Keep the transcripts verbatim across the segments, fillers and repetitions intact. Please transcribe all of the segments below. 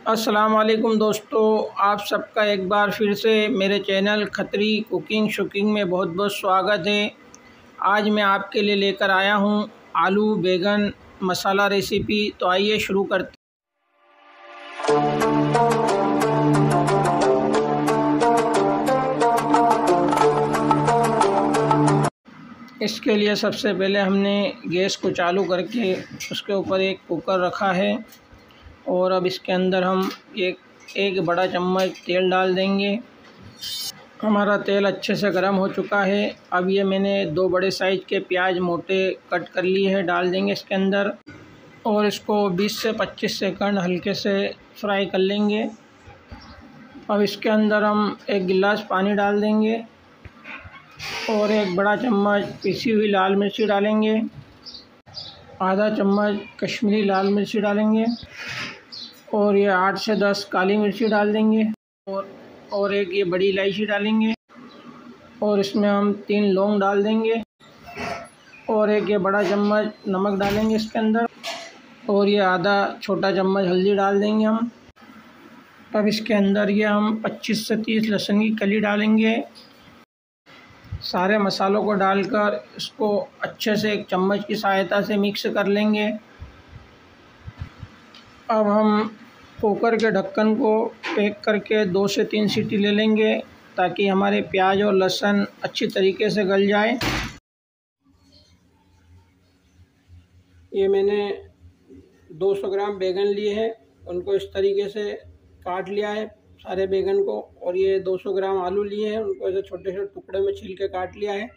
अस्सलाम वालेकुम दोस्तों, आप सबका एक बार फिर से मेरे चैनल खत्री कुकिंग शुकिंग में बहुत बहुत स्वागत है। आज मैं आपके लिए लेकर आया हूं आलू बैगन मसाला रेसिपी। तो आइए शुरू करते इसके लिए सबसे पहले हमने गैस को चालू करके उसके ऊपर एक कुकर रखा है और अब इसके अंदर हम एक एक बड़ा चम्मच तेल डाल देंगे। हमारा तेल अच्छे से गर्म हो चुका है। अब ये मैंने दो बड़े साइज़ के प्याज मोटे कट कर लिए हैं, डाल देंगे इसके अंदर और इसको बीस से पच्चीस सेकंड हल्के से फ्राई कर लेंगे। अब इसके अंदर हम एक गिलास पानी डाल देंगे और एक बड़ा चम्मच पिसी हुई लाल मिर्ची डालेंगे, आधा चम्मच कश्मीरी लाल मिर्ची डालेंगे और ये आठ से दस काली मिर्ची डाल देंगे और और एक ये बड़ी इलायची डालेंगे और इसमें हम तीन लौंग डाल देंगे और एक ये बड़ा चम्मच नमक डालेंगे इसके अंदर और ये आधा छोटा चम्मच हल्दी डाल देंगे हम। अब इसके अंदर ये हम पच्चीस से तीस लहसुन की कली डालेंगे। सारे मसालों को डालकर इसको अच्छे से एक चम्मच की सहायता से मिक्स कर लेंगे। अब हम कुकर के ढक्कन को पैक करके दो से तीन सीटी ले लेंगे ताकि हमारे प्याज और लहसुन अच्छी तरीके से गल जाए। ये मैंने दो सौ ग्राम बैगन लिए हैं, उनको इस तरीके से काट लिया है सारे बैगन को, और ये दो सौ ग्राम आलू लिए हैं, उनको ऐसे छोटे छोटे टुकड़े में छील के काट लिया है।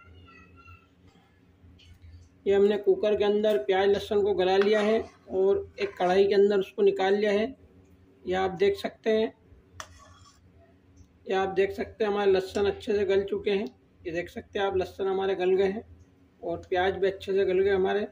ये हमने कुकर के अंदर प्याज लहसुन को गला लिया है और एक कढ़ाई के अंदर उसको निकाल लिया है। यह आप देख सकते हैं, यह आप देख सकते हैं हमारे लहसुन अच्छे से गल चुके हैं। ये देख सकते हैं आप, लहसुन हमारे गल गए हैं और प्याज भी अच्छे से गल गए हमारे।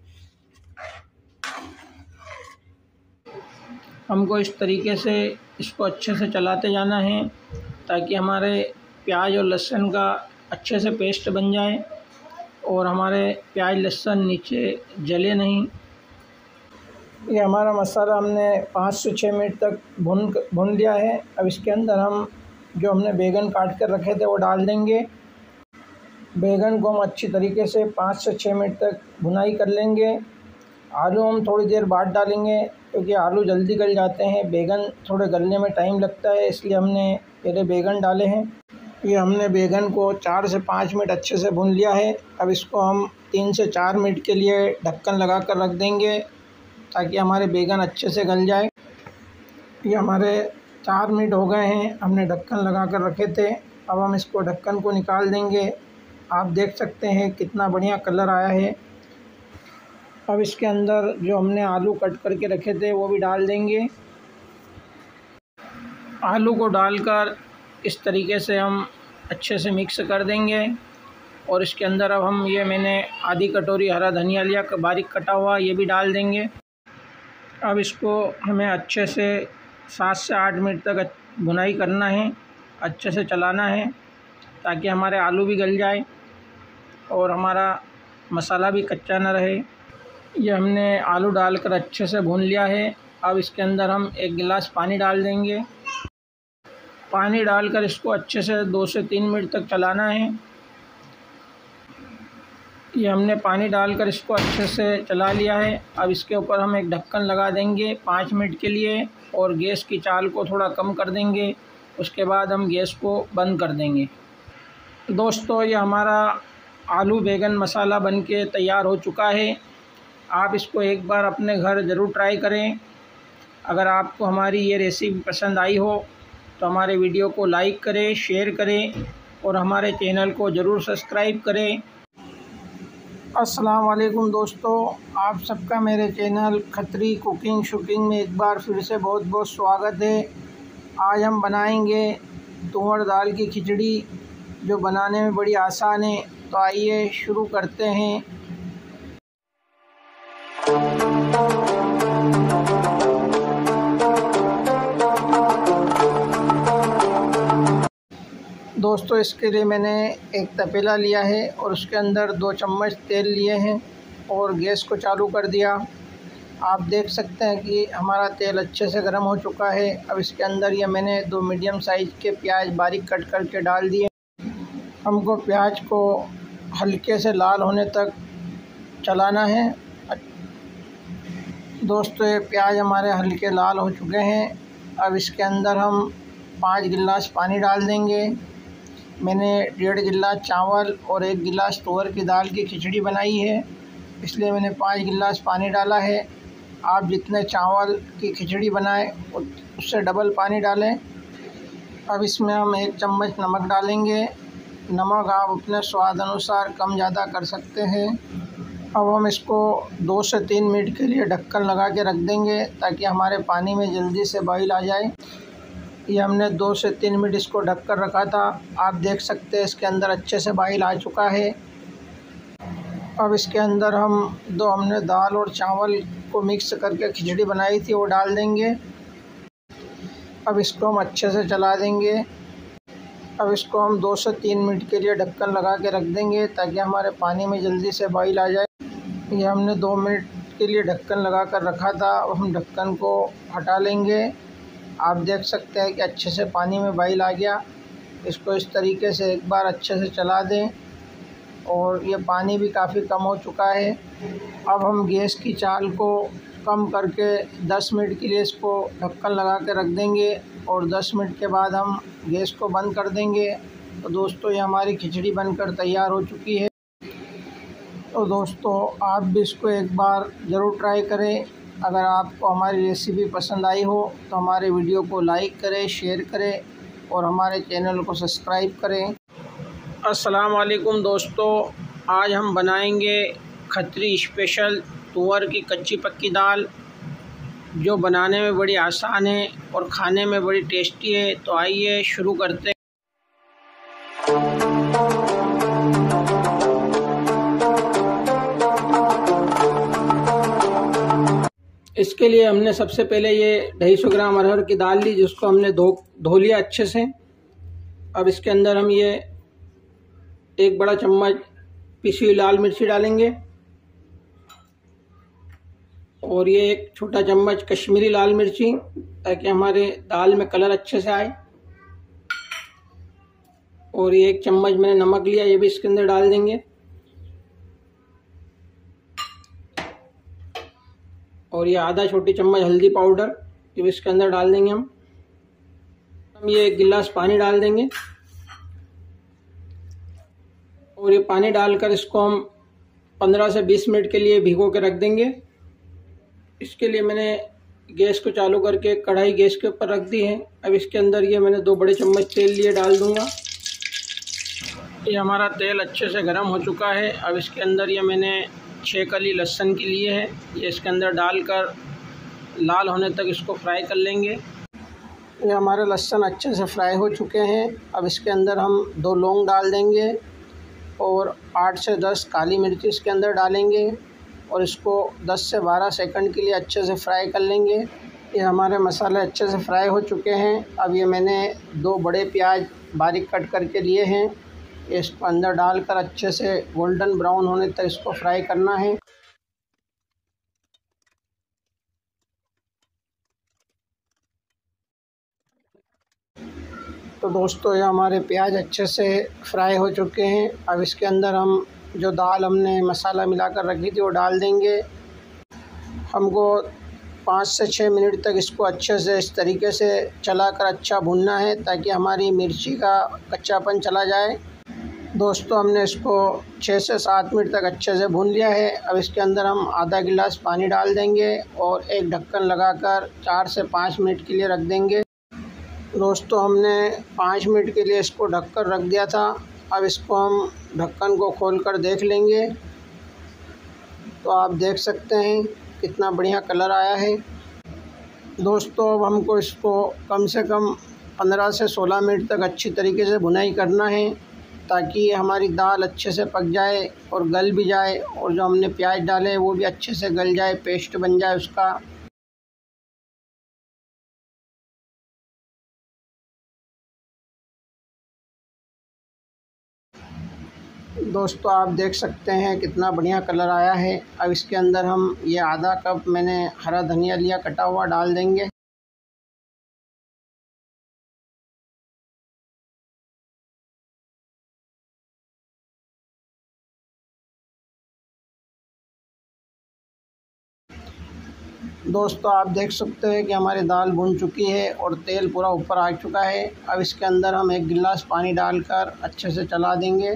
हमको इस तरीके से इसको अच्छे से चलाते जाना है ताकि हमारे प्याज और लहसुन का अच्छे से पेस्ट बन जाए और हमारे प्याज लहसुन नीचे जले नहीं। ये हमारा मसाला हमने पाँच से छः मिनट तक भून भून लिया है। अब इसके अंदर हम जो हमने बैगन काट कर रखे थे वो डाल देंगे। बैगन को हम अच्छी तरीके से पाँच से छः मिनट तक भुनाई कर लेंगे। आलू हम थोड़ी देर बाद डालेंगे क्योंकि आलू जल्दी गल जाते हैं, बैगन थोड़े गलने में टाइम लगता है, इसलिए हमने पहले बैगन डाले हैं। ये हमने बैगन को चार से पाँच मिनट अच्छे से भून लिया है। अब इसको हम तीन से चार मिनट के लिए ढक्कन लगा कर रख देंगे ताकि हमारे बैगन अच्छे से गल जाए। ये हमारे चार मिनट हो गए हैं, हमने ढक्कन लगा कर रखे थे। अब हम इसको ढक्कन को निकाल देंगे। आप देख सकते हैं कितना बढ़िया कलर आया है। अब इसके अंदर जो हमने आलू कट करके रखे थे वो भी डाल देंगे। आलू को डालकर इस तरीके से हम अच्छे से मिक्स कर देंगे और इसके अंदर अब हम ये मैंने आधी कटोरी हरा धनिया लिया बारीक कटा हुआ, ये भी डाल देंगे। अब इसको हमें अच्छे से सात से आठ मिनट तक भुनाई करना है, अच्छे से चलाना है ताकि हमारे आलू भी गल जाए और हमारा मसाला भी कच्चा न रहे। ये हमने आलू डालकर अच्छे से भून लिया है। अब इसके अंदर हम एक गिलास पानी डाल देंगे। पानी डालकर इसको अच्छे से दो से तीन मिनट तक चलाना है। ये हमने पानी डालकर इसको अच्छे से चला लिया है। अब इसके ऊपर हम एक ढक्कन लगा देंगे पाँच मिनट के लिए और गैस की चाल को थोड़ा कम कर देंगे। उसके बाद हम गैस को बंद कर देंगे। दोस्तों, ये हमारा आलू बैगन मसाला बनके तैयार हो चुका है। आप इसको एक बार अपने घर ज़रूर ट्राई करें। अगर आपको हमारी ये रेसिपी पसंद आई हो तो हमारे वीडियो को लाइक करें, शेयर करें और हमारे चैनल को ज़रूर सब्सक्राइब करें। अस्सलाम वालेकुम दोस्तों, आप सबका मेरे चैनल खत्री कुकिंग शुकिंग में एक बार फिर से बहुत बहुत स्वागत है। आज हम बनाएंगे तुअर दाल की खिचड़ी जो बनाने में बड़ी आसान है। तो आइए शुरू करते हैं। दोस्तों, इसके लिए मैंने एक तपेला लिया है और उसके अंदर दो चम्मच तेल लिए हैं और गैस को चालू कर दिया। आप देख सकते हैं कि हमारा तेल अच्छे से गर्म हो चुका है। अब इसके अंदर ये मैंने दो मीडियम साइज़ के प्याज बारीक कट करके डाल दिए। हमको प्याज को हल्के से लाल होने तक चलाना है। दोस्तों ये प्याज हमारे हल्के लाल हो चुके हैं। अब इसके अंदर हम पाँच गिलास पानी डाल देंगे। मैंने डेढ़ गिलास चावल और एक गिलास तुअर की दाल की खिचड़ी बनाई है, इसलिए मैंने पाँच गिलास पानी डाला है। आप जितने चावल की खिचड़ी बनाएं उससे डबल पानी डालें। अब इसमें हम एक चम्मच नमक डालेंगे। नमक आप अपने स्वाद अनुसार कम ज़्यादा कर सकते हैं। अब हम इसको दो से तीन मिनट के लिए ढक्कन लगा के रख देंगे ताकि हमारे पानी में जल्दी से बॉईल आ जाए। ये हमने दो से तीन मिनट इसको ढक कर रखा था। आप देख सकते हैं इसके अंदर अच्छे से बॉईल आ चुका है। अब इसके अंदर हम दो हमने दाल और चावल को मिक्स करके खिचड़ी बनाई थी वो डाल देंगे। अब इसको हम अच्छे से चला देंगे। अब इसको हम दो से तीन मिनट के लिए ढक्कन लगा के रख देंगे ताकि हमारे पानी में जल्दी से बॉईल आ जाए। ये हमने दो मिनट के लिए ढक्कन लगा कर रखा था। अब हम ढक्कन को हटा लेंगे। आप देख सकते हैं कि अच्छे से पानी में बॉईल आ गया। इसको इस तरीके से एक बार अच्छे से चला दें और ये पानी भी काफ़ी कम हो चुका है। अब हम गैस की चाल को कम करके दस मिनट के लिए इसको ढक्कन लगा के रख देंगे और दस मिनट के बाद हम गैस को बंद कर देंगे। तो दोस्तों ये हमारी खिचड़ी बनकर तैयार हो चुकी है। तो दोस्तों आप भी इसको एक बार ज़रूर ट्राई करें। अगर आपको हमारी रेसिपी पसंद आई हो तो हमारे वीडियो को लाइक करें, शेयर करें और हमारे चैनल को सब्सक्राइब करें। अस्सलाम वालेकुम दोस्तों, आज हम बनाएंगे खत्री स्पेशल तुअर की कच्ची पक्की दाल, जो बनाने में बड़ी आसान है और खाने में बड़ी टेस्टी है। तो आइए शुरू करते हैं। इसके लिए हमने सबसे पहले ये ढाई सौ ग्राम अरहर की दाल ली, जिसको हमने धो धो लिया अच्छे से। अब इसके अंदर हम ये एक बड़ा चम्मच पिसी हुई लाल मिर्ची डालेंगे और ये एक छोटा चम्मच कश्मीरी लाल मिर्ची, ताकि हमारे दाल में कलर अच्छे से आए। और ये एक चम्मच मैंने नमक लिया, ये भी इसके अंदर डाल देंगे। और ये आधा छोटी चम्मच हल्दी पाउडर, ये भी इसके अंदर डाल देंगे हम। हम ये एक गिलास पानी डाल देंगे और ये पानी डालकर इसको हम पंद्रह से बीस मिनट के लिए भिगो के रख देंगे। इसके लिए मैंने गैस को चालू करके कढ़ाई गैस के ऊपर रख दी है। अब इसके अंदर ये मैंने दो बड़े चम्मच तेल लिए डाल दूंगा। ये हमारा तेल अच्छे से गर्म हो चुका है। अब इसके अंदर ये मैंने छः कली लहसुन की लिए है, ये इसके अंदर डालकर लाल होने तक इसको फ्राई कर लेंगे। ये हमारे लहसुन अच्छे से फ्राई हो चुके हैं। अब इसके अंदर हम दो लौंग डाल देंगे और आठ से दस काली मिर्ची इसके अंदर डालेंगे और इसको दस से बारह सेकंड के लिए अच्छे से फ्राई कर लेंगे। ये हमारे मसाले अच्छे से फ्राई हो चुके हैं। अब ये मैंने दो बड़े प्याज बारीक कट करके लिए हैं, इसको अंदर डालकर अच्छे से गोल्डन ब्राउन होने तक इसको फ्राई करना है। तो दोस्तों ये हमारे प्याज अच्छे से फ्राई हो चुके हैं। अब इसके अंदर हम जो दाल हमने मसाला मिलाकर रखी थी वो डाल देंगे। हमको पाँच से छः मिनट तक इसको अच्छे से इस तरीके से चलाकर अच्छा भूनना है ताकि हमारी मिर्ची का कच्चापन चला जाए। दोस्तों हमने इसको छः से सात मिनट तक अच्छे से भून लिया है। अब इसके अंदर हम आधा गिलास पानी डाल देंगे और एक ढक्कन लगाकर चार से पाँच मिनट के लिए रख देंगे। दोस्तों हमने पाँच मिनट के लिए इसको ढककर रख दिया था। अब इसको हम ढक्कन को खोलकर देख लेंगे तो आप देख सकते हैं कितना बढ़िया कलर आया है। दोस्तों अब हमको इसको कम से कम पंद्रह से सोलह मिनट तक अच्छी तरीके से भुनाई करना है ताकि हमारी दाल अच्छे से पक जाए और गल भी जाए और जो हमने प्याज डाले वो भी अच्छे से गल जाए, पेस्ट बन जाए उसका। दोस्तों आप देख सकते हैं कितना बढ़िया कलर आया है। अब इसके अंदर हम ये आधा कप मैंने हरा धनिया लिया कटा हुआ डाल देंगे। दोस्तों आप देख सकते हैं कि हमारी दाल भुन चुकी है और तेल पूरा ऊपर आ चुका है। अब इसके अंदर हम एक गिलास पानी डालकर अच्छे से चला देंगे।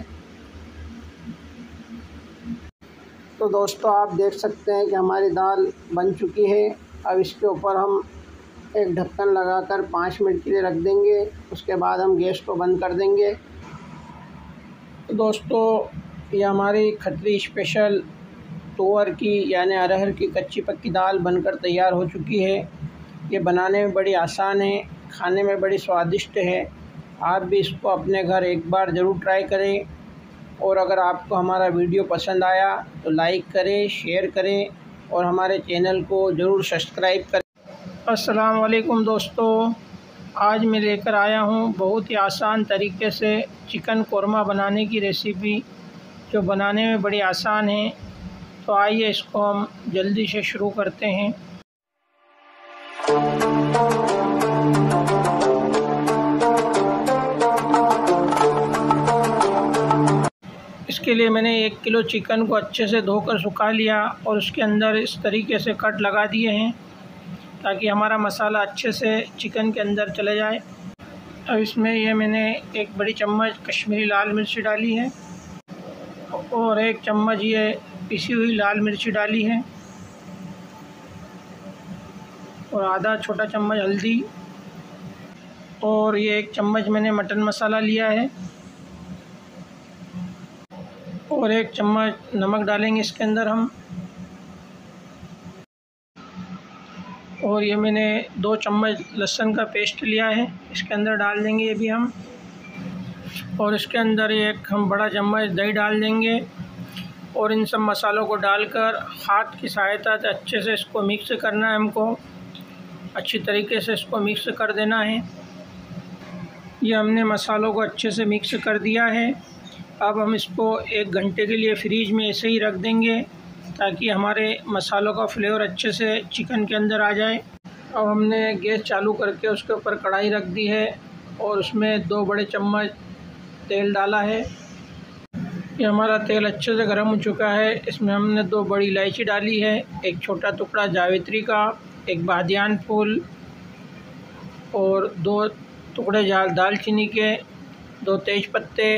तो दोस्तों आप देख सकते हैं कि हमारी दाल बन चुकी है। अब इसके ऊपर हम एक ढक्कन लगाकर पाँच मिनट के लिए रख देंगे। उसके बाद हम गैस को बंद कर देंगे। तो दोस्तों ये हमारी खत्री स्पेशल तुअर की यानी अरहर की कच्ची पक्की दाल बनकर तैयार हो चुकी है। ये बनाने में बड़ी आसान है, खाने में बड़ी स्वादिष्ट है। आप भी इसको अपने घर एक बार ज़रूर ट्राई करें। और अगर आपको हमारा वीडियो पसंद आया तो लाइक करें, शेयर करें और हमारे चैनल को ज़रूर सब्सक्राइब करें। अस्सलाम वालेकुम दोस्तों, आज मैं लेकर आया हूँ बहुत ही आसान तरीके से चिकन कोरमा बनाने की रेसिपी, जो बनाने में बड़ी आसान है। तो आइए इसको हम जल्दी से शुरू करते हैं। इसके लिए मैंने एक किलो चिकन को अच्छे से धोकर सुखा लिया और उसके अंदर इस तरीके से कट लगा दिए हैं ताकि हमारा मसाला अच्छे से चिकन के अंदर चले जाए। अब इसमें ये मैंने एक बड़ी चम्मच कश्मीरी लाल मिर्ची डाली है और एक चम्मच ये पिसी हुई लाल मिर्ची डाली है और आधा छोटा चम्मच हल्दी और ये एक चम्मच मैंने मटन मसाला लिया है और एक चम्मच नमक डालेंगे इसके अंदर हम। और ये मैंने दो चम्मच लहसुन का पेस्ट लिया है, इसके अंदर डाल देंगे ये भी हम। और इसके अंदर एक हम बड़ा चम्मच दही डाल देंगे और इन सब मसालों को डालकर हाथ की सहायता से अच्छे से इसको मिक्स करना है। हमको अच्छी तरीके से इसको मिक्स कर देना है। ये हमने मसालों को अच्छे से मिक्स कर दिया है। अब हम इसको एक घंटे के लिए फ्रीज में ऐसे ही रख देंगे ताकि हमारे मसालों का फ्लेवर अच्छे से चिकन के अंदर आ जाए। अब हमने गैस चालू करके उसके ऊपर कढ़ाई रख दी है और उसमें दो बड़े चम्मच तेल डाला है। ये हमारा तेल अच्छे से गर्म हो चुका है। इसमें हमने दो बड़ी इलायची डाली है, एक छोटा टुकड़ा जावित्री का, एक बादियान फूल और दो टुकड़े दालचीनी के, दो तेज पत्ते,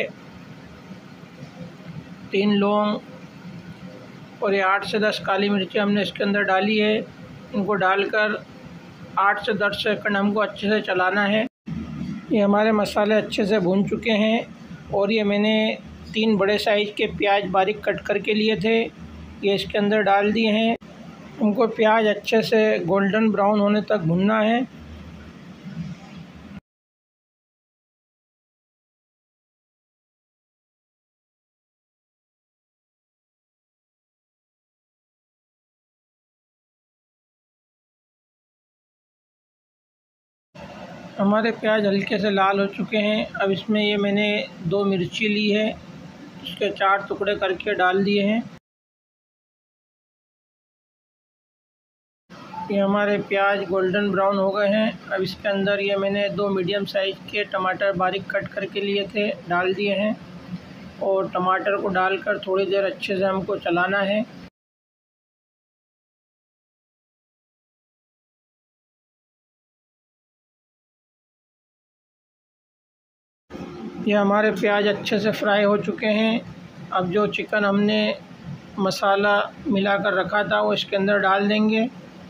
तीन लौंग और ये आठ से दस काली मिर्ची हमने इसके अंदर डाली है। इनको डालकर आठ से दस सेकंड हमको अच्छे से चलाना है। ये हमारे मसाले अच्छे से भून चुके हैं और ये मैंने तीन बड़े साइज़ के प्याज बारीक कट करके लिए थे, ये इसके अंदर डाल दिए हैं। उनको प्याज अच्छे से गोल्डन ब्राउन होने तक भूनना है। हमारे प्याज हल्के से लाल हो चुके हैं। अब इसमें ये मैंने दो मिर्ची ली है, उसके चार टुकड़े करके डाल दिए हैं। ये हमारे प्याज गोल्डन ब्राउन हो गए हैं। अब इसके अंदर ये मैंने दो मीडियम साइज़ के टमाटर बारीक कट करके लिए थे, डाल दिए हैं और टमाटर को डालकर थोड़ी देर अच्छे से हमको चलाना है। ये हमारे प्याज अच्छे से फ्राई हो चुके हैं। अब जो चिकन हमने मसाला मिलाकर रखा था वो इसके अंदर डाल देंगे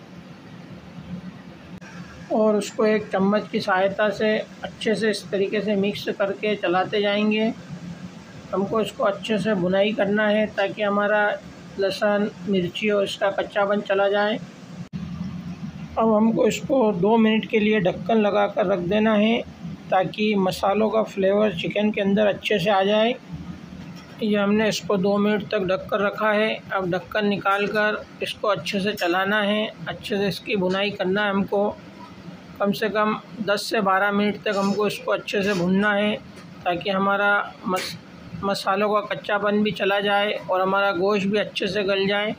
और उसको एक चम्मच की सहायता से अच्छे से इस तरीके से मिक्स करके चलाते जाएंगे। हमको इसको अच्छे से भुनाई करना है ताकि हमारा लहसुन मिर्ची और इसका कच्चापन चला जाए। अब हमको इसको दो मिनट के लिए ढक्कन लगा कर रख देना है ताकि मसालों का फ्लेवर चिकन के अंदर अच्छे से आ जाए। ये हमने इसको दो मिनट तक ढक कर रखा है। अब ढक्कन निकाल कर इसको अच्छे से चलाना है, अच्छे से इसकी भुनाई करना है। हमको कम से कम दस से बारह मिनट तक हमको इसको अच्छे से भुनना है ताकि हमारा मस मसालों का कच्चापन भी चला जाए और हमारा गोश्त भी अच्छे से गल जाए।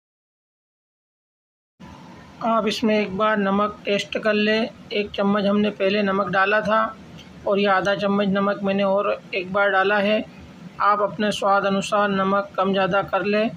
आप इसमें एक बार नमक टेस्ट कर लें। एक चम्मच हमने पहले नमक डाला था और ये आधा चम्मच नमक मैंने और एक बार डाला है। आप अपने स्वाद अनुसार नमक कम ज़्यादा कर लें।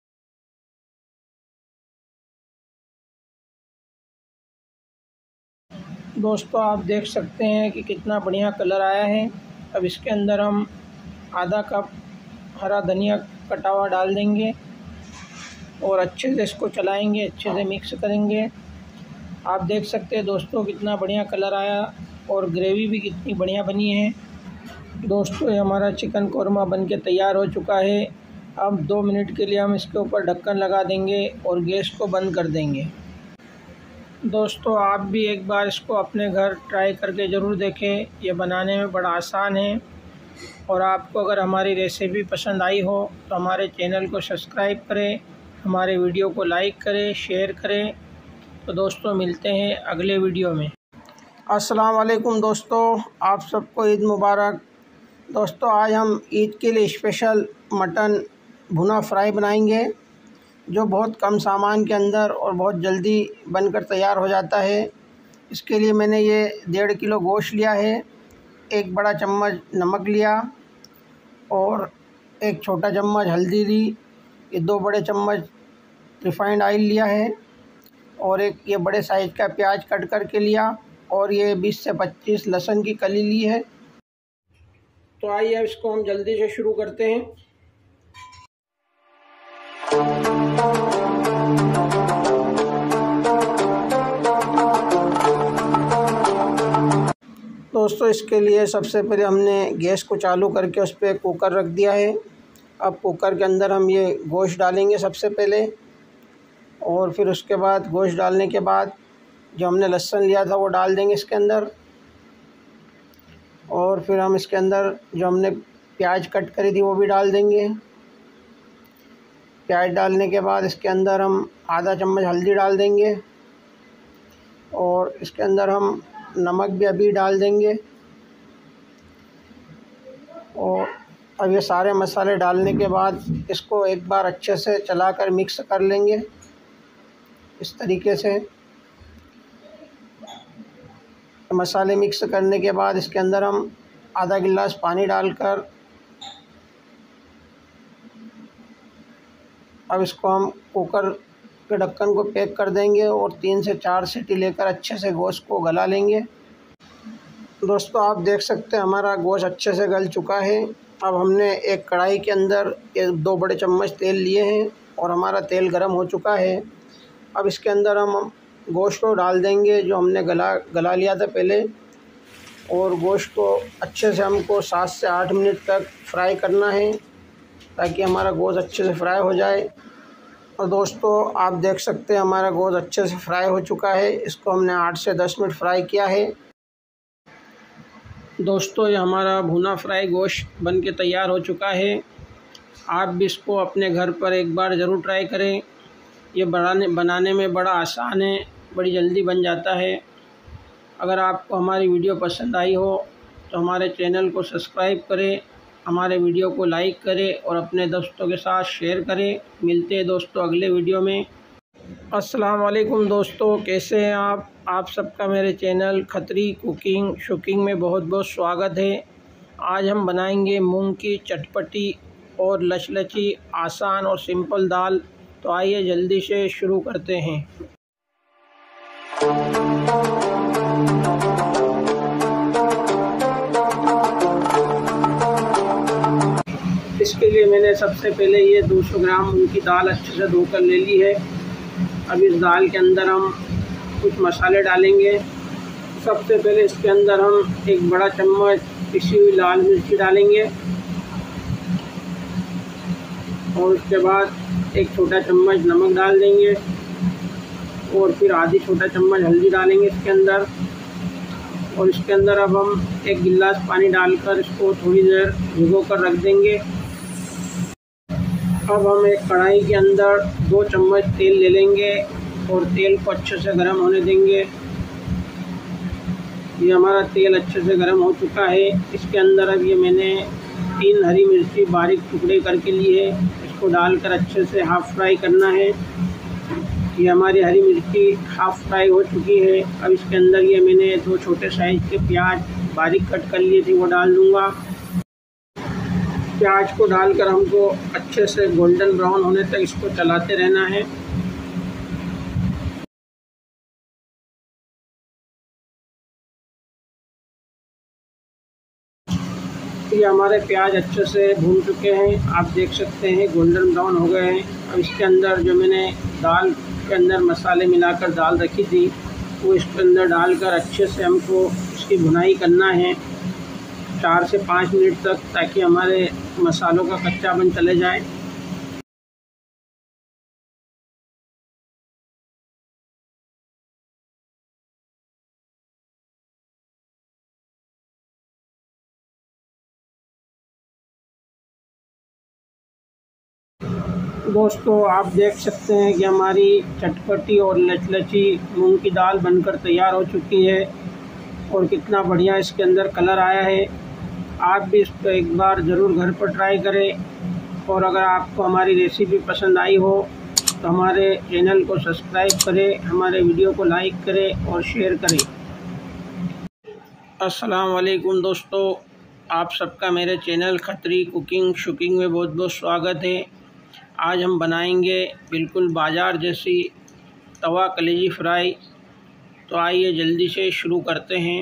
दोस्तों आप देख सकते हैं कि कितना बढ़िया कलर आया है। अब इसके अंदर हम आधा कप हरा धनिया कटा हुआ डाल देंगे और अच्छे से इसको चलाएंगे, अच्छे से मिक्स करेंगे। आप देख सकते हैं दोस्तों कितना बढ़िया कलर आया और ग्रेवी भी कितनी बढ़िया बनी है। दोस्तों ये हमारा चिकन कौरमा बनके तैयार हो चुका है। अब दो मिनट के लिए हम इसके ऊपर ढक्कन लगा देंगे और गैस को बंद कर देंगे। दोस्तों आप भी एक बार इसको अपने घर ट्राई करके ज़रूर देखें। ये बनाने में बड़ा आसान है। और आपको अगर हमारी रेसिपी पसंद आई हो तो हमारे चैनल को सब्सक्राइब करें, हमारे वीडियो को लाइक करें, शेयर करें। तो दोस्तों मिलते हैं अगले वीडियो में। अस्सलाम वालेकुम दोस्तों, आप सबको ईद मुबारक। दोस्तों आज हम ईद के लिए स्पेशल मटन भुना फ्राई बनाएंगे, जो बहुत कम सामान के अंदर और बहुत जल्दी बनकर तैयार हो जाता है। इसके लिए मैंने ये डेढ़ किलो गोश्त लिया है, एक बड़ा चम्मच नमक लिया और एक छोटा चम्मच हल्दी ली, ये दो बड़े चम्मच रिफाइंड ऑयल लिया है और एक ये बड़े साइज़ का प्याज कट करके लिया और ये बीस से पच्चीस लहसुन की कली ली है। तो आइए इसको हम जल्दी से शुरू करते हैं। दोस्तों इसके लिए सबसे पहले हमने गैस को चालू करके उस पर कुकर रख दिया है। अब कुकर के अंदर हम ये गोश्त डालेंगे सबसे पहले और फिर उसके बाद गोश्त डालने के बाद जो हमने लहसुन लिया था वो डाल देंगे इसके अंदर। और फिर हम इसके अंदर जो हमने प्याज कट करी थी वो भी डाल देंगे। प्याज डालने के बाद इसके अंदर हम आधा चम्मच हल्दी डाल देंगे और इसके अंदर हम नमक भी अभी डाल देंगे। और अब ये सारे मसाले डालने के बाद इसको एक बार अच्छे से चलाकर मिक्स कर लेंगे इस तरीके से। मसाले मिक्स करने के बाद इसके अंदर हम आधा गिलास पानी डालकर अब इसको हम कुकर के ढक्कन को पैक कर देंगे और तीन से चार सीटी लेकर अच्छे से गोश्त को गला लेंगे। दोस्तों आप देख सकते हैं हमारा गोश्त अच्छे से गल चुका है। अब हमने एक कढ़ाई के अंदर ये दो बड़े चम्मच तेल लिए हैं और हमारा तेल गर्म हो चुका है। अब इसके अंदर हम गोश्त को डाल देंगे जो हमने गला गला लिया था पहले। और गोश्त को अच्छे से हमको सात से आठ मिनट तक फ्राई करना है ताकि हमारा गोश्त अच्छे से फ्राई हो जाए। और दोस्तों आप देख सकते हैं हमारा गोश्त अच्छे से फ्राई हो चुका है। इसको हमने आठ से दस मिनट फ्राई किया है। दोस्तों ये हमारा भुना फ्राई गोश्त बन के तैयार हो चुका है। आप भी इसको अपने घर पर एक बार ज़रूर ट्राई करें। ये बनाने बनाने में बड़ा आसान है, बड़ी जल्दी बन जाता है। अगर आपको हमारी वीडियो पसंद आई हो तो हमारे चैनल को सब्सक्राइब करें, हमारे वीडियो को लाइक करें और अपने दोस्तों के साथ शेयर करें। मिलते हैं दोस्तों अगले वीडियो में। अस्सलाम वालेकुम दोस्तों, कैसे हैं आप? आप सबका मेरे चैनल खत्री कुकिंग शुकिंग में बहुत बहुत स्वागत है। आज हम बनाएंगे मूंग की चटपटी और लचलची आसान और सिंपल दाल। तो आइए जल्दी से शुरू करते हैं। इसके लिए मैंने सबसे पहले ये दो सौ ग्राम मूंग की दाल अच्छे से धोकर ले ली है। अब इस दाल के अंदर हम कुछ मसाले डालेंगे। सबसे पहले इसके अंदर हम एक बड़ा चम्मच पिसी हुई लाल मिर्ची डालेंगे और उसके बाद एक छोटा चम्मच नमक डाल देंगे और फिर आधी छोटा चम्मच हल्दी डालेंगे इसके अंदर। और इसके अंदर अब हम एक गिलास पानी डालकर इसको थोड़ी देर भिगो कर रख देंगे। अब हम एक कढ़ाई के अंदर दो चम्मच तेल ले लेंगे और तेल को अच्छे से गर्म होने देंगे। ये हमारा तेल अच्छे से गर्म हो चुका है। इसके अंदर अब ये मैंने तीन हरी मिर्ची बारीक टुकड़े करके लिए, इसको डालकर अच्छे से हाफ़ फ्राई करना है। ये हमारी हरी मिर्ची हाफ़ फ्राई हो चुकी है। अब इसके अंदर ये मैंने दो छोटे साइज़ के प्याज बारीक कट कर लिए थे, वो डाल दूँगा। प्याज को डालकर हमको अच्छे से गोल्डन ब्राउन होने तक इसको चलाते रहना है। ये हमारे प्याज अच्छे से भून चुके हैं, आप देख सकते हैं गोल्डन ब्राउन हो गए हैं। अब इसके अंदर जो मैंने दाल के अंदर मसाले मिलाकर दाल रखी थी, वो इसके अंदर डालकर अच्छे से हमको इसकी भुनाई करना है चार से पाँच मिनट तक, ताकि हमारे मसालों का कच्चापन चले जाए। दोस्तों, आप देख सकते हैं कि हमारी चटपटी और लचलची मूंग की दाल बनकर तैयार हो चुकी है और कितना बढ़िया इसके अंदर कलर आया है। आप भी इसको एक बार ज़रूर घर पर ट्राई करें और अगर आपको हमारी रेसिपी पसंद आई हो तो हमारे चैनल को सब्सक्राइब करें, हमारे वीडियो को लाइक करें और शेयर करें। अस्सलाम वालेकुम दोस्तों, आप सबका मेरे चैनल खत्री कुकिंग शुकिंग में बहुत बहुत स्वागत है। आज हम बनाएंगे बिल्कुल बाज़ार जैसी तवा कलेजी फ्राई। तो आइए जल्दी से शुरू करते हैं।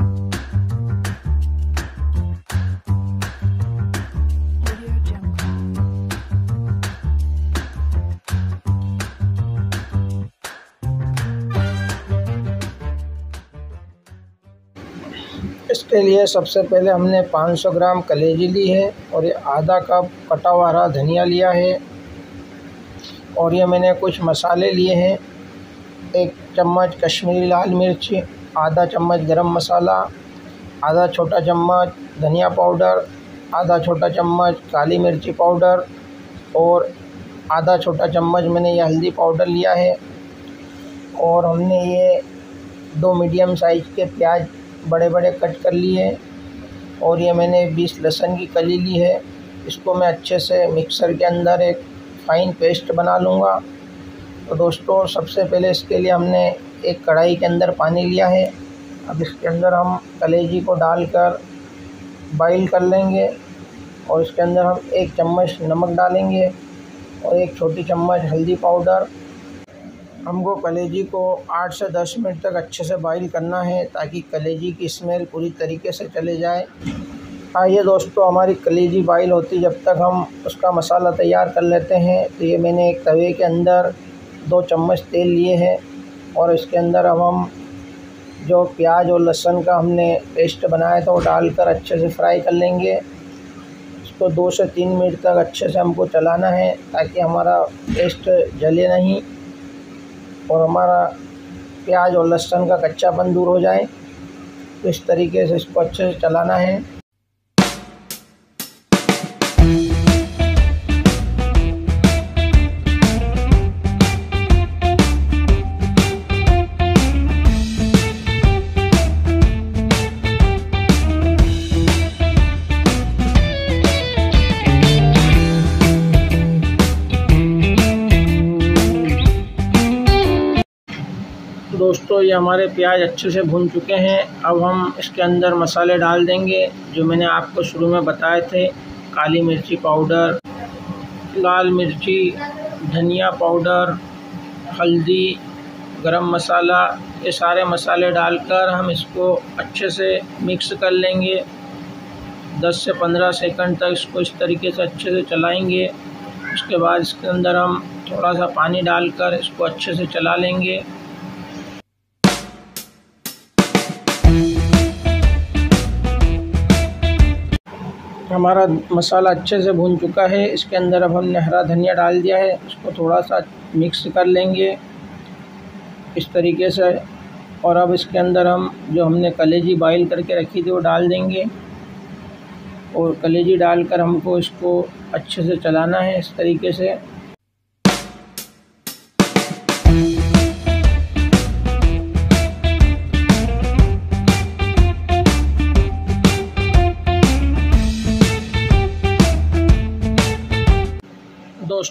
इसके लिए सबसे पहले हमने पाँच सौ ग्राम कलेजी ली है और ये आधा कप कटा हुआ हरा धनिया लिया है और ये मैंने कुछ मसाले लिए हैं। एक चम्मच कश्मीरी लाल मिर्च, आधा चम्मच गरम मसाला, आधा छोटा चम्मच धनिया पाउडर, आधा छोटा चम्मच काली मिर्ची पाउडर और आधा छोटा चम्मच मैंने ये हल्दी पाउडर लिया है। और हमने ये दो मीडियम साइज़ के प्याज बड़े बड़े कट कर लिए और ये मैंने बीस लहसुन की कली ली है। इसको मैं अच्छे से मिक्सर के अंदर एक फ़ाइन पेस्ट बना लूँगा। तो दोस्तों, सबसे पहले इसके लिए हमने एक कढ़ाई के अंदर पानी लिया है। अब इसके अंदर हम कलेजी को डालकर बॉईल कर लेंगे और इसके अंदर हम एक चम्मच नमक डालेंगे और एक छोटी चम्मच हल्दी पाउडर। हमको कलेजी को आठ से दस मिनट तक अच्छे से बॉईल करना है ताकि कलेजी की स्मेल पूरी तरीके से चले जाए। आइए दोस्तों, हमारी कलेजी बॉईल होती जब तक हम उसका मसाला तैयार कर लेते हैं। तो ये मैंने एक तवे के अंदर दो चम्मच तेल लिए हैं और इसके अंदर अब हम जो प्याज और लहसुन का हमने पेस्ट बनाया था वो डालकर अच्छे से फ्राई कर लेंगे। इसको दो से तीन मिनट तक अच्छे से हमको चलाना है ताकि हमारा पेस्ट जले नहीं और हमारा प्याज और लहसुन का कच्चापन दूर हो जाए। तो इस तरीके से इसको अच्छे से चलाना है। दोस्तों, ये हमारे प्याज अच्छे से भून चुके हैं। अब हम इसके अंदर मसाले डाल देंगे जो मैंने आपको शुरू में बताए थे। काली मिर्ची पाउडर, लाल मिर्ची, धनिया पाउडर, हल्दी, गरम मसाला, ये सारे मसाले डालकर हम इसको अच्छे से मिक्स कर लेंगे। दस से पंद्रह सेकंड तक इसको इस तरीके से अच्छे से चलाएंगे। उसके बाद इसके अंदर हम थोड़ा सा पानी डालकर इसको अच्छे से चला लेंगे। हमारा मसाला अच्छे से भून चुका है। इसके अंदर अब हमने हरा धनिया डाल दिया है, इसको थोड़ा सा मिक्स कर लेंगे इस तरीके से। और अब इसके अंदर हम जो हमने कलेजी बॉईल करके रखी थी वो डाल देंगे और कलेजी डालकर हमको इसको अच्छे से चलाना है इस तरीके से।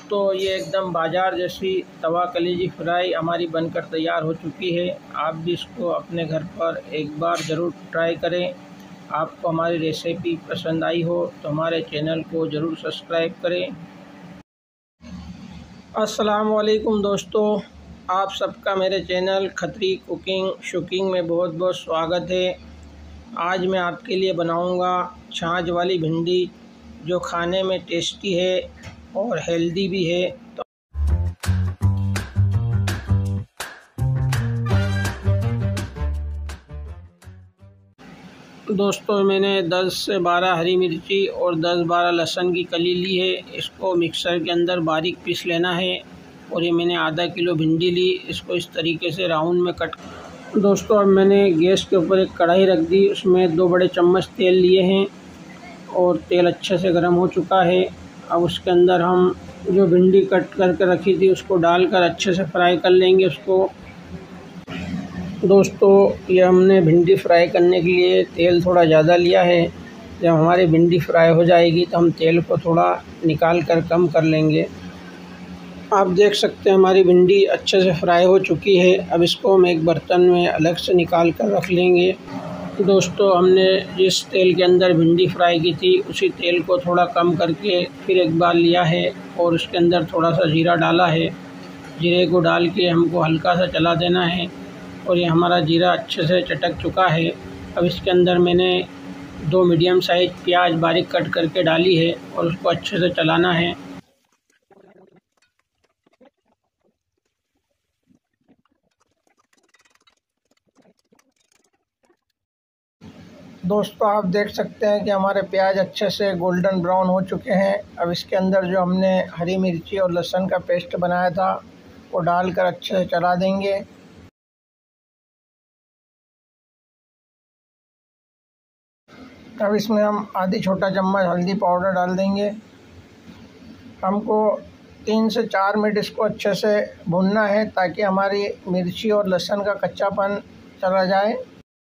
दोस्तों ये एकदम बाज़ार जैसी तवा कलेजी फ्राई हमारी बनकर तैयार हो चुकी है। आप भी इसको अपने घर पर एक बार ज़रूर ट्राई करें। आपको हमारी रेसिपी पसंद आई हो तो हमारे चैनल को ज़रूर सब्सक्राइब करें। अस्सलाम वालेकुम दोस्तों, आप सबका मेरे चैनल खत्री कुकिंग शुकिंग में बहुत बहुत स्वागत है। आज मैं आपके लिए बनाऊंगा छाछ वाली भिंडी, जो खाने में टेस्टी है और हेल्दी भी है। तो दोस्तों मैंने दस से बारह हरी मिर्ची और दस बारह लहसुन की कली ली है। इसको मिक्सर के अंदर बारीक पीस लेना है। और ये मैंने आधा किलो भिंडी ली, इसको इस तरीके से राउंड में कट। दोस्तों अब मैंने गैस के ऊपर एक कढ़ाई रख दी, उसमें दो बड़े चम्मच तेल लिए हैं और तेल अच्छे से गर्म हो चुका है। अब उसके अंदर हम जो भिंडी कट करके रखी थी उसको डालकर अच्छे से फ्राई कर लेंगे उसको। दोस्तों ये हमने भिंडी फ्राई करने के लिए तेल थोड़ा ज़्यादा लिया है। जब हमारी भिंडी फ्राई हो जाएगी तो हम तेल को थोड़ा निकाल कर कम कर लेंगे। आप देख सकते हैं हमारी भिंडी अच्छे से फ्राई हो चुकी है। अब इसको हम एक बर्तन में अलग से निकाल कर रख लेंगे। दोस्तों हमने जिस तेल के अंदर भिंडी फ्राई की थी उसी तेल को थोड़ा कम करके फिर एक बार लिया है और उसके अंदर थोड़ा सा जीरा डाला है। जीरे को डाल के हमको हल्का सा चला देना है और ये हमारा जीरा अच्छे से चटक चुका है। अब इसके अंदर मैंने दो मीडियम साइज प्याज बारीक कट करके डाली है और उसको अच्छे से चलाना है। दोस्तों आप देख सकते हैं कि हमारे प्याज अच्छे से गोल्डन ब्राउन हो चुके हैं। अब इसके अंदर जो हमने हरी मिर्ची और लहसुन का पेस्ट बनाया था वो डालकर अच्छे से चला देंगे। अब इसमें हम आधी छोटा चम्मच हल्दी पाउडर डाल देंगे। हमको तीन से चार मिनट इसको अच्छे से भूनना है ताकि हमारी मिर्ची और लहसुन का कच्चापन चला जाए।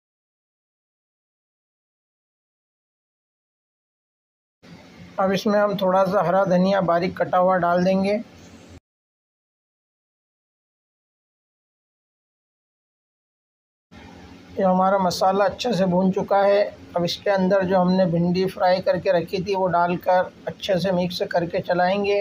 अब इसमें हम थोड़ा सा हरा धनिया बारीक कटा हुआ डाल देंगे। ये हमारा मसाला अच्छे से भून चुका है। अब इसके अंदर जो हमने भिंडी फ्राई करके रखी थी वो डालकर अच्छे से मिक्स करके चलाएंगे।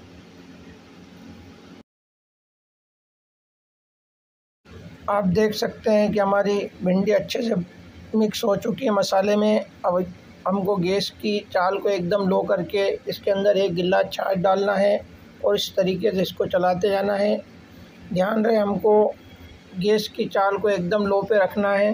आप देख सकते हैं कि हमारी भिंडी अच्छे से मिक्स हो चुकी है मसाले में। अब हमको गैस की चाल को एकदम लो करके इसके अंदर एक गिलास छाछ डालना है और इस तरीके से इसको चलाते जाना है। ध्यान रहे हमको गैस की चाल को एकदम लो पे रखना है।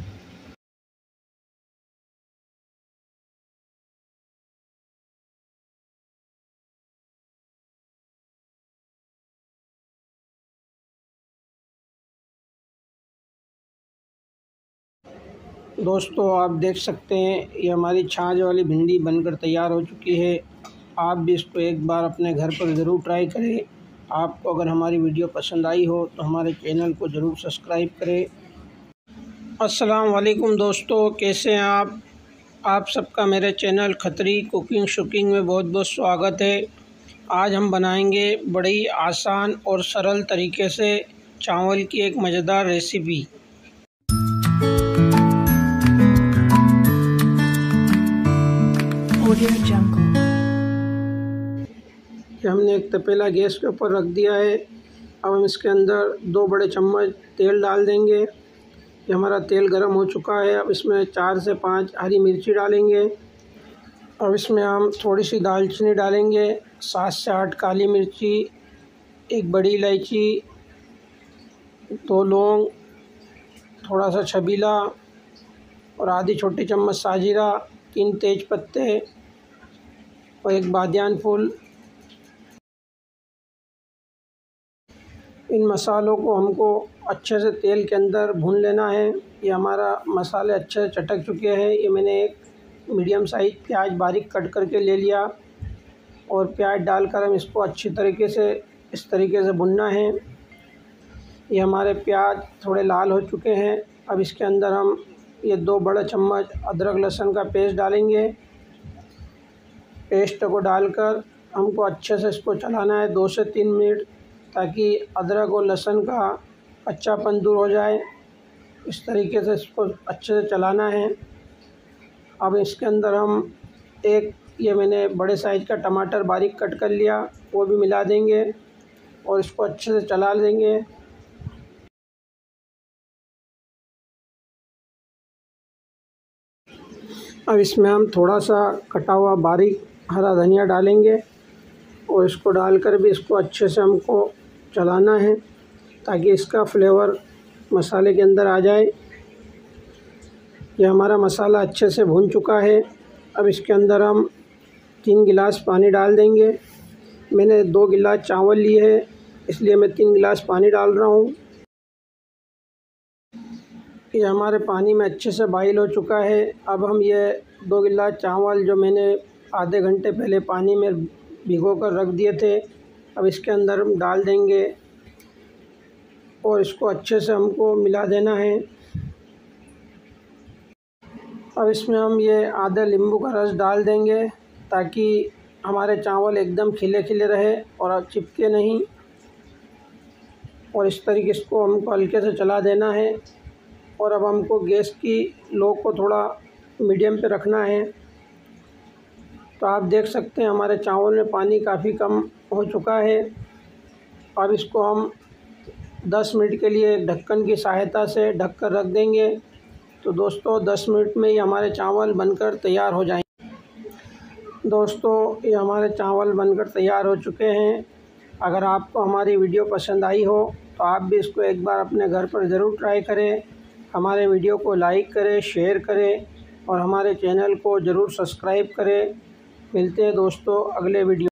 दोस्तों आप देख सकते हैं ये हमारी छाछ वाली भिंडी बनकर तैयार हो चुकी है। आप भी इसको एक बार अपने घर पर ज़रूर ट्राई करें। आपको अगर हमारी वीडियो पसंद आई हो तो हमारे चैनल को ज़रूर सब्सक्राइब करें। अस्सलाम वालेकुम दोस्तों, कैसे हैं आप आप सबका मेरे चैनल खत्री कुकिंग शुकिंग में बहुत बहुत स्वागत है। आज हम बनाएंगे बड़ी आसान और सरल तरीके से चावल की एक मज़ेदार रेसिपी। हमने एक तपेला गैस के ऊपर रख दिया है। अब हम इसके अंदर दो बड़े चम्मच तेल डाल देंगे। ये हमारा तेल गर्म हो चुका है। अब इसमें चार से पाँच हरी मिर्ची डालेंगे। अब इसमें हम थोड़ी सी दालचीनी डालेंगे, सात से आठ काली मिर्ची, एक बड़ी इलायची, दो लौंग, थोड़ा सा छबीला और आधी छोटी चम्मच साजीरा, तीन तेज पत्ते और एक बादियान फूल। इन मसालों को हमको अच्छे से तेल के अंदर भून लेना है। ये हमारा मसाले अच्छे से चटक चुके हैं। ये मैंने एक मीडियम साइज़ प्याज बारीक कट करके ले लिया और प्याज डालकर हम इसको अच्छी तरीके से इस तरीके से भुनना है। ये हमारे प्याज थोड़े लाल हो चुके हैं। अब इसके अंदर हम ये दो बड़े चम्मच अदरक लहसुन का पेस्ट डालेंगे। पेस्ट को डालकर हमको अच्छे से इसको चलाना है दो से तीन मिनट, ताकि अदरक और लहसुन का कच्चापन दूर हो जाए। इस तरीके से इसको अच्छे से चलाना है। अब इसके अंदर हम एक ये मैंने बड़े साइज़ का टमाटर बारीक कट कर लिया, वो भी मिला देंगे और इसको अच्छे से चला लेंगे। अब इसमें हम थोड़ा सा कटा हुआ बारीक हरा धनिया डालेंगे और इसको डालकर भी इसको अच्छे से हमको चलाना है, ताकि इसका फ्लेवर मसाले के अंदर आ जाए। ये हमारा मसाला अच्छे से भून चुका है। अब इसके अंदर हम तीन गिलास पानी डाल देंगे। मैंने दो गिलास चावल लिए हैं, इसलिए मैं तीन गिलास पानी डाल रहा हूँ। ये हमारे पानी में अच्छे से बॉईल हो चुका है। अब हम ये दो गिलास चावल जो मैंने आधे घंटे पहले पानी में भिगो कर रख दिए थे, अब इसके अंदर हम डाल देंगे और इसको अच्छे से हमको मिला देना है। अब इसमें हम ये आधा नींबू का रस डाल देंगे, ताकि हमारे चावल एकदम खिले खिले रहे और चिपके नहीं। और इस तरीके इसको हमको हल्के से चला देना है। और अब हमको गैस की लो को थोड़ा मीडियम पे रखना है। तो आप देख सकते हैं हमारे चावल में पानी काफ़ी कम हो चुका है। अब इसको हम दस मिनट के लिए ढक्कन की सहायता से ढक कर रख देंगे। तो दोस्तों दस मिनट में ही हमारे चावल बनकर तैयार हो जाएंगे। दोस्तों ये हमारे चावल बनकर तैयार हो चुके हैं। अगर आपको हमारी वीडियो पसंद आई हो तो आप भी इसको एक बार अपने घर पर ज़रूर ट्राई करें। हमारे वीडियो को लाइक करें, शेयर करें और हमारे चैनल को ज़रूर सब्सक्राइब करें। मिलते हैं दोस्तों अगले वीडियो।